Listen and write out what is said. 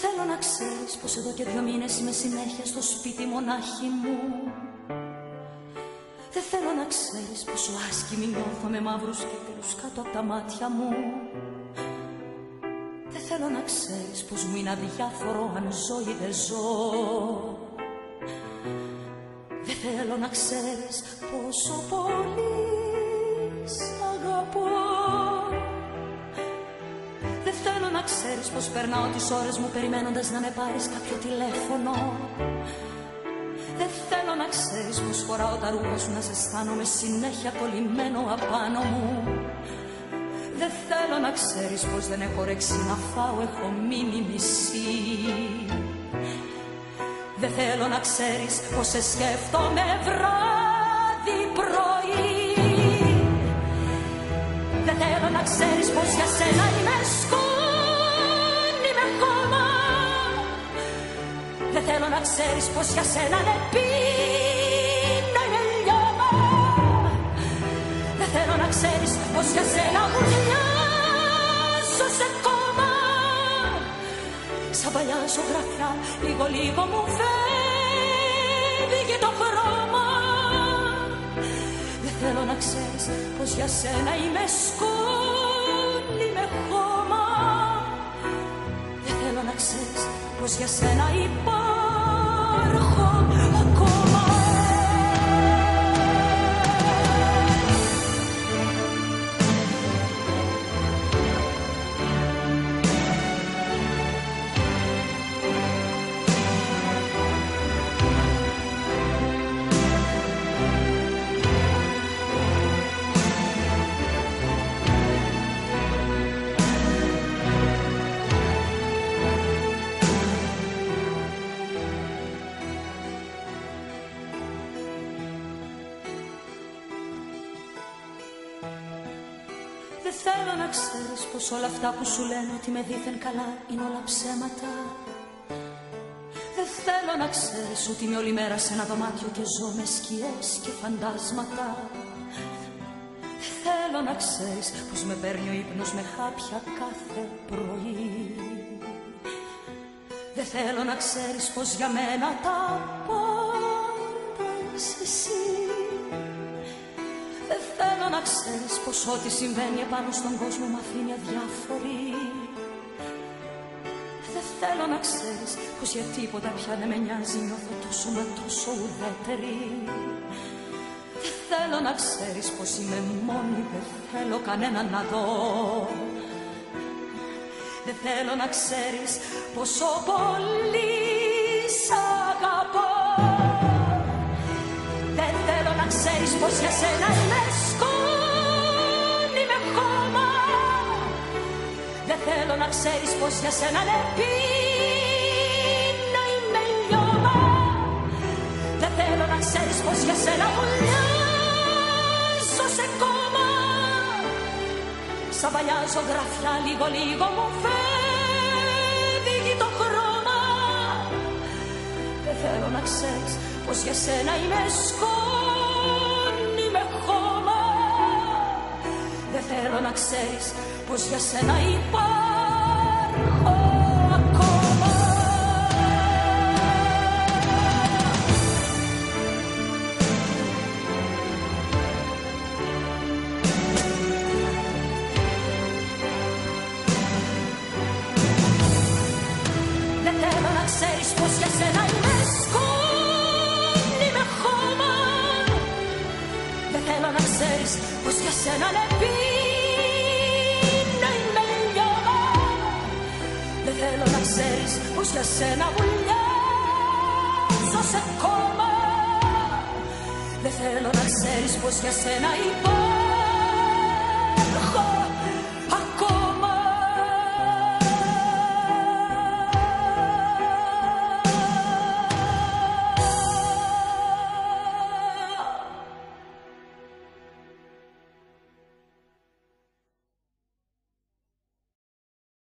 θέλω να ξέρεις πως εδώ και 2 μήνες είμαι συνέχεια στο σπίτι μονάχη μου. Δεν θέλω να ξέρεις πόσο άσκημη νιώθω με μαύρους κύκλους κάτω από τα μάτια μου. Δεν θέλω να ξέρεις πως μου είναι αδιάφορο αν ζω ή δεν ζω. Δεν θέλω να ξέρεις πόσο πολύ σ' αγαπώ. Δεν θέλω να ξέρεις πως περνάω τις ώρες μου περιμένοντας να με πάρεις κάποιο τηλέφωνο. Δεν θέλω να ξέρεις πως φοράω τα ρούχα σου να σε αισθάνομαι συνέχεια κολλημένο απάνω μου. Δεν θέλω να ξέρεις πως δεν έχω όρεξη να φάω, έχω μείνει μισή. Δεν θέλω να ξέρεις πως σε σκέφτομαι βράδυ πρωί. Δεν θέλω να ξέρεις πως για σένα είμαι σκόνη με χώμα. Δεν θέλω να ξέρεις πως για σένα είναι πίνα είναι λιώμα. Δεν θέλω να ξέρεις πως για σένα βουλιάζω σε κόμμα. Σαν παλιά ζωγραφιά λίγο λίγο μου φεύγει το χρώμα. Δεν θέλω να ξέρεις πως για σένα είμαι σκόνη με χώμα. Δεν θέλω να ξέρεις πως για σένα υπάρχω ακόμα. Δεν θέλω να ξέρεις πως όλα αυτά που σου λένε ότι με δήθεν καλά είναι όλα ψέματα. Δεν θέλω να ξέρεις ότι είμαι όλη μέρα σε ένα δωμάτιο και ζω με σκιές και φαντάσματα. Δεν θέλω να ξέρεις πως με παίρνει ο ύπνος με χάπια κάθε πρωί. Δεν θέλω να ξέρεις πως για μένα τα πάντα είσαι εσύ. Δεν θέλω να ξέρεις πως ό,τι συμβαίνει επάνω στον κόσμο μ' αφήνει αδιάφορη. Δεν θέλω να ξέρεις πως για τίποτα πια δεν με νοιάζει, νιώθω τόσο μα τόσο ουδέτερη. Δεν θέλω να ξέρεις πως είμαι μόνη, δεν θέλω κανέναν να δω. Δεν θέλω να ξέρεις πόσο πολύ σ' αγαπώ. Δεν θέλω να ξέρεις πως για σένα είμαι σκόνη με χώμα. Δεν θέλω να ξέρεις πως για σένα είναι πίνα είμαι λιώμα. Δεν θέλω να ξέρεις πως για σένα βουλιάζω σε κόμμα. Σαν παλιά ζωγραφιά λίγο λίγο μου φεύγει το χρώμα. Δεν θέλω να ξέρεις πως για σένα είμαι σκόνη με χώμα. Δεν θέλω να ξέρεις πως για σένα υπάρχω ακόμα. Δεν θέλω να ξέρεις πως για σένα είμαι σκόνη με χώμα. Δεν θέλω να ξέρεις πως για σένα είναι πίνα είμαι λιώμα. Δεν θέλω να ξέρεις πως για σένα βουλιάζω σε κόμμα. Δεν θέλω να ξέρεις πως για σένα υπάρχω.